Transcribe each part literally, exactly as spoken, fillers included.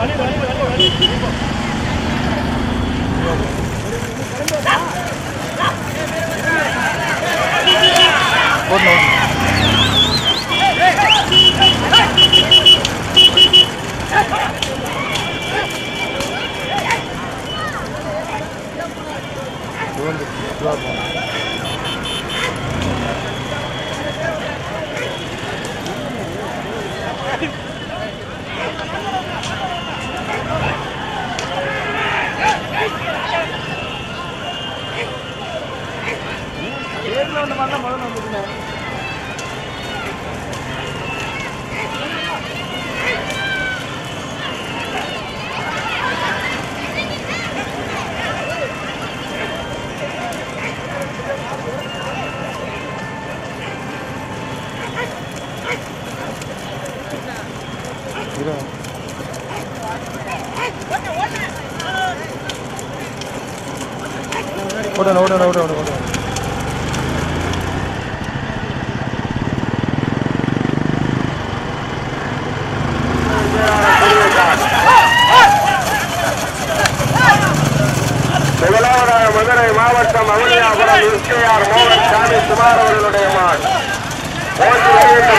ஓட ஓட ஓட ஓட ஓட முதலாவதாக மதுரை மாவட்டம் அவனியாபுரம் எஸ்கேஆர் மோகன் சாமி குமார் அவர்களுடைய மாடு ஓட்டு வருகின்ற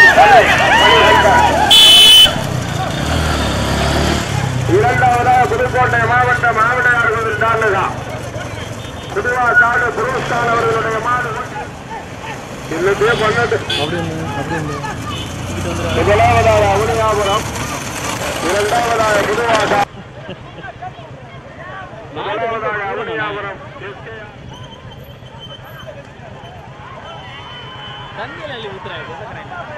இரண்டாவதாக புதுக்கோட்டை மாவட்டம் மாவட்ட தாலுகா புதுவா காடு புரோஸ்தான் அவர்களுடைய மாடு இன்னத்தையே பண்ணது. முதலாவதாக அவனியாபுரம், இரண்டாவதாக புதுவா காடு, முதலாவதாக அவனியாபுரம் தண்ணியில் அள்ளி ஊத்துறாங்க.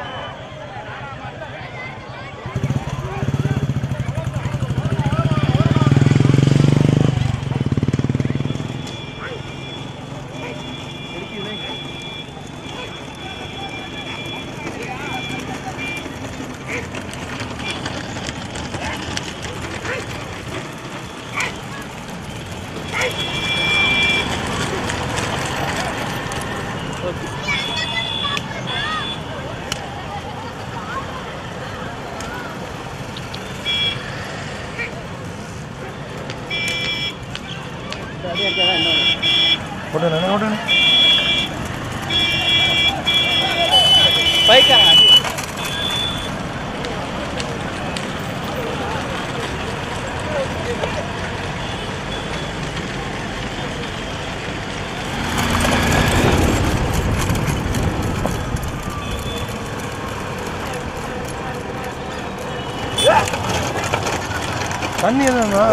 தண்ணி எதுனா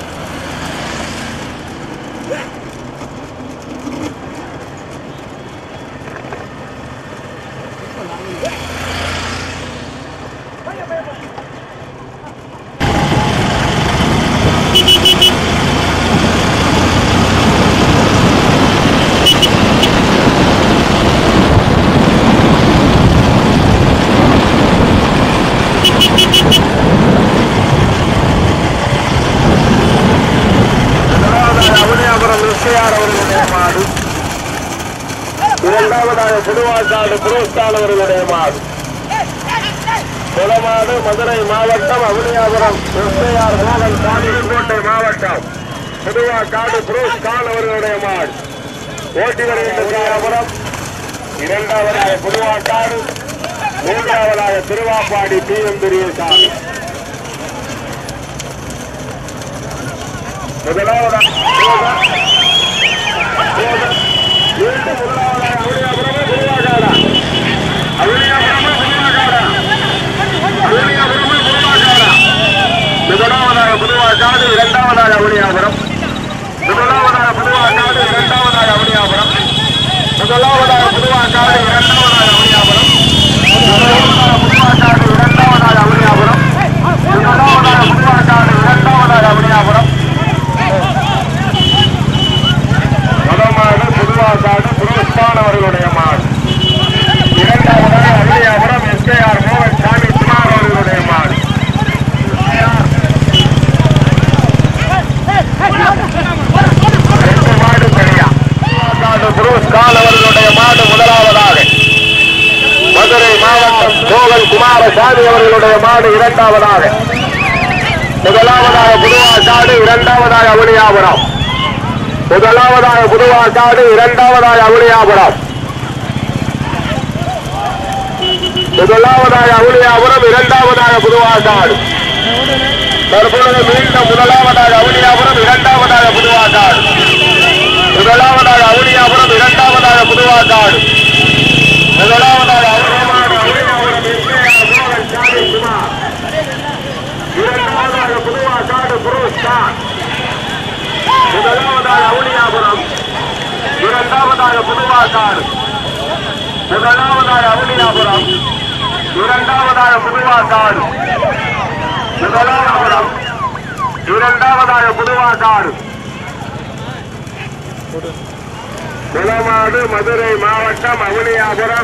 இரண்டாவதாக புதுவாக்காடு புரோஸ்தான் அவர்களுடைய மாடு குளமாடு மதுரை மாவட்டம் அவனியாபுரம் எஸ்கேஆர் மோகன் சாமி கோட்டை மாவட்டம் புதுவாக்காடு புரோஸ்தான் அவர்களுடைய மாடு ஓட்டி வருகின்ற வியாபுரம். இரண்டாவதாக புதுவாக்காடு, மூன்றாவதாக திருவாப்பாடி பி எம் பெரியசாமி. முதலாவதாக மீண்டும் முதலாவதாக அவனியாபுரமே புதுவாக்காடா, அவனியாபுரமே புதுவாக்காடா, அவனியாபுரமே புதுவாக்காடா. முதலாவதாக புதுவாக்காடு, இரண்டாவதாக அவனியாபுரம், முதலாவதாக புதுவாக்காடு, இரண்டாவதாக அவனியாபுரம், முதலாவதாக புதுவாக்காடு, இரண்டாவதாக அவனியாபுரம், முதலாவதாக புதுவாக்காடு, இரண்டாவதாக அவனியாபுரம், முதலாவதாக புதுவாக்காடு, இரண்டாவதாக அவனியாபுரம். முதலாவது புதுவாக்காடு புரோஸ்தான் அவர்களுடைய மாடு, இரண்டாவதாக அவனியாபுரம் எஸ்கேஆர் மோகன் சாமி குமார் அவர்களுடைய மாடு. ரெண்டு மாடு சரியா. புரோஸ்தான் அவர்களுடைய மாடு முதலாவதாக, மதுரை மாவட்டம் கோவல் குமாரசாமி அவர்களுடைய மாடு இரண்டாவதாக, முதலாவதாக புதுவாக்காடு இரண்டாவதாக அவனியாபுரம் முதலாவதாக புதுவாக்காடு இரண்டாவதாக அவனியாபுரம் முதலாவதாக அவனியாபுரம் இரண்டாவதாக புதுவாக்காடு தற்பொழுது மீண்டும் முதலாவதாக அவனியாபுரம் இரண்டாவதாக புதுவாக்காடு முதலாவதாக அவனியாபுரம் இரண்டாவதாக புதுவாக்காடு முதலாவதாக இரண்டாவதாக புதுவாக்காடு புரோஸ்தான் முதலாவதாக அவனியாபுரம் இரண்டாவதாக புதுவாக்காடு முதலாவதாக அவனியாபுரம் இரண்டாவதாக புதுவாக்காடு முதலாவதாக இரண்டாவதாக புதுவாக்காடு குளமாடு மதுரை மாவட்டம் அவனியாபுரம்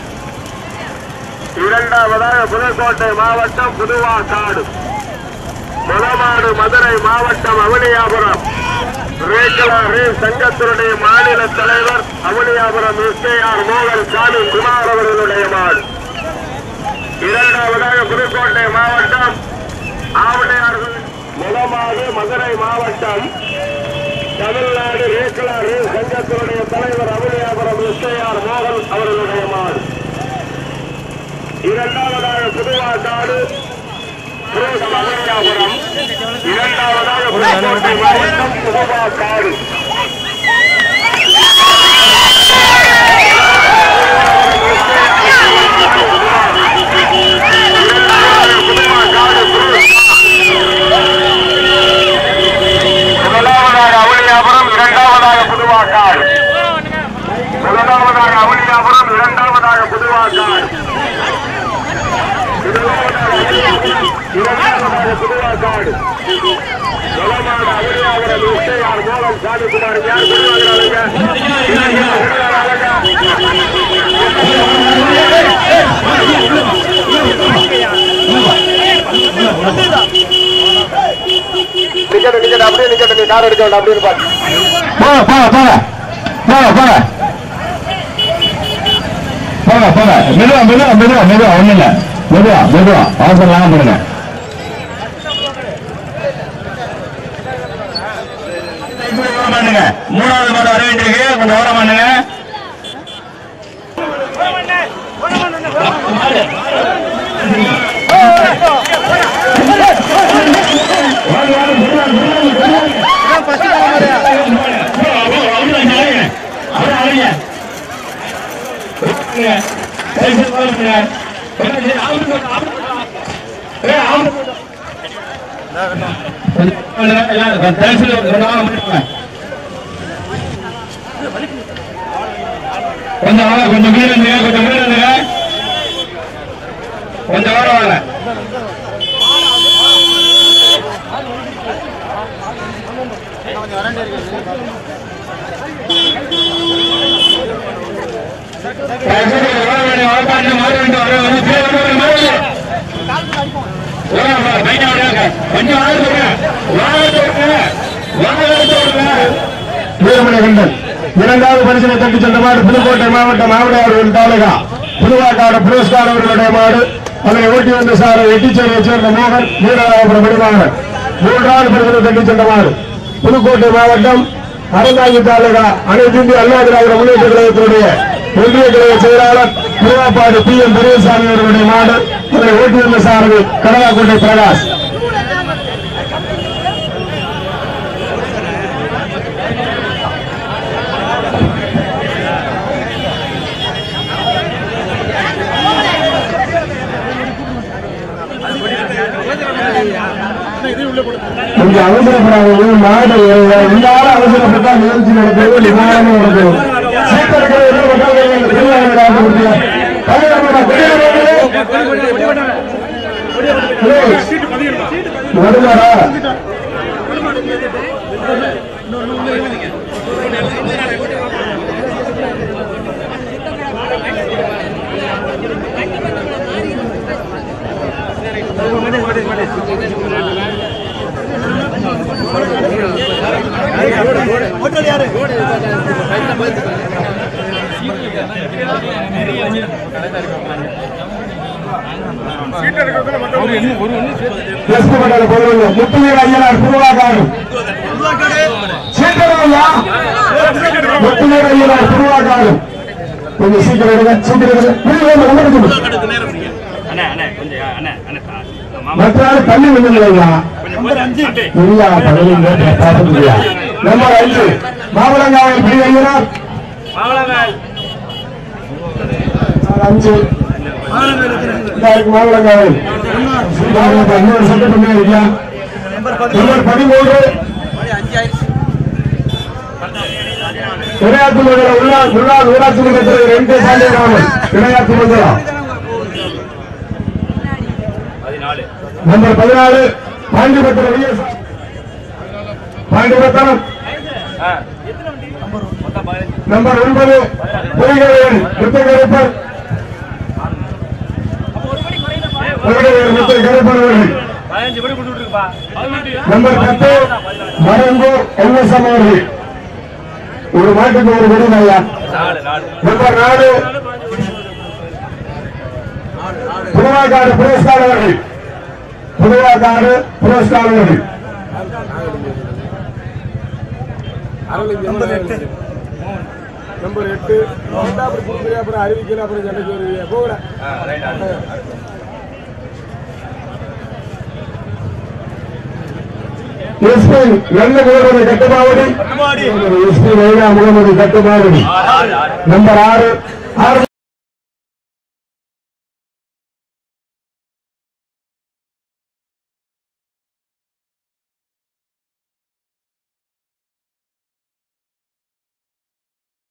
இரண்டாவதாக புதுக்கோட்டை மாவட்டம் புதுவாக்காடு குளமாடு மதுரை மாவட்டம் அவனியாபுரம் ரேகலா ரே சங்கத்தினுடைய மாநில தலைவர் அவனியாபுரம் எஸ் கே ஆர் மோகன் சாமி குமார் அவர்களுடைய மாடு இரண்டாவதாக புதுக்கோட்டை மாவட்டம் ஆவணையார்கள் குளமாடு மதுரை மாவட்டம் தமிழ்நாடு ரேகலா ரே சங்கத்தினுடைய தலைவர் அவனியாபுரம் எஸ் கே ஆர் மோகன் அவர்களுடைய மாடு இரண்டாவதாக புதுவாக்காடு அவனியாபுரம் இரண்டாவதாக புதுக்கோட்டை மாவட்டம் புதுவாக்காடு முதலாவதாக அவனியாபுரம் இரண்டாவதாக புதுவாக்காடு முதலாவதாக அவனியாபுரம் இரண்டாவதாக புதுவாக்காடு இரண்டாவதாக புதுவாக்காடு குளமாடு அவனியாபுரம் எஸ் கே ஆர் மோகன் சாமிக்குமார் யார் நிக்கட்டு நிக்கட்டு அப்படியே நிக்கட்டு நீ கார் எடுக்க வேண்டாம் அப்படின்னு பாரு போங்க போங்க போங்க போங்க போங்க போங்க போங்க மெதுவா மெதுவா மெதுவா மெதுவா ஒண்ணு இல்ல மெதுவா மெதுவா அவசரம் இல்லாம பண்ணுங்க பண்ணுங்க மூணாவது மாடு வர வேண்டியிருக்கு கொஞ்சம் ஓரம் பண்ணுங்க கொஞ்சம் வாங்க கொஞ்சம் மீன் இருந்துங்க கொஞ்சம் மீன் இருந்துங்க கொஞ்சம் வாரம் வாங்க இரண்டாவது பரிசனை தட்டி சென்ற மாடு புதுக்கோட்டை மாவட்டம் ஆவடையார் தாலுகா புதுவாக்காடு புரோஸ்கார் அவர்களுடைய மாடு அதனை ஓட்டி வந்த சார் எட்டிச்சேரியை சேர்ந்த மோகன் வீரராயபுரம் விடுவாங்க மூன்றாவது பரிசனை தட்டி சென்ற மாடு புதுக்கோட்டை மாவட்டம் அறந்தாங்கி தாலுகா அனைத்து இந்திய அண்ணா திராவிட முன்னேற்ற கழகத்தினுடைய ஒன்றிய கழக செயலாளர் திருவாப்பாடு பி எம் பெரியசாமி அவர்களுடைய மாடு அதனை ஓட்டி வந்த சாரதி கடலாக்கோட்டை பிரகாஷ் கொஞ்சம் அவசரப்படாது மாடு எல்லாரும் அவசரப்பட்டா நிகழ்ச்சி நடத்துவது நிதானமா நடக்கும் வருமாடா எஸ்பி மண்டல பொருள் முத்துவீர ஐயனார் புதுவாக்காடு சீக்கிரமையா முத்துவீர ஐயனார் புதுவாக்காடு கொஞ்சம் சீக்கிரம் எடுங்க சீக்கிரம் மற்ற தள்ளி விழுந்துலையா இல்ல பதினஞ்சு நம்பர் அஞ்சு மாவளங்காவல் பி ஐயனார் அஞ்சு மாவளங்காவல் இன்னொரு சட்டம் பண்ணி இருக்கியா நம்பர் பதிமூன்று விளையாட்டு மண்டலம் உள்ளார் உள்ளார் ஊராட்சி மன்றத்தில் ரெண்டு சாலைராமன் விளையாட்டு மண்டலம் நம்பர் பதினாலு பாண்டிபத்திரம் பாண்டிபத்திரம் நம்பர் ஒன்பது புலிகளின் முத்தகருப்பர் முத்தகருப்பர் நம்பர் பத்து மரங்கூர் எல்எஸ்எம் அவர்கள் ஒரு மாட்டுக்கு ஒரு விடும் ஐயா நம்பர் நாலு புதுவாக்காடு புரஸ்கார் அவர்கள் புதுவாக்காடு புரஸ்கார் அவர்கள் நம்பர் எட்டு நம்பர் எட்டு அப்புறம் அறிவிக்கல அப்புறம் சண்டைக்கு வருவீங்க போகல எஸ்பி நல்ல முகமது கட்டுமாவடி எஸ்பி நைனா முகமது கட்டுமாவடி நம்பர் ஆறு ஆறு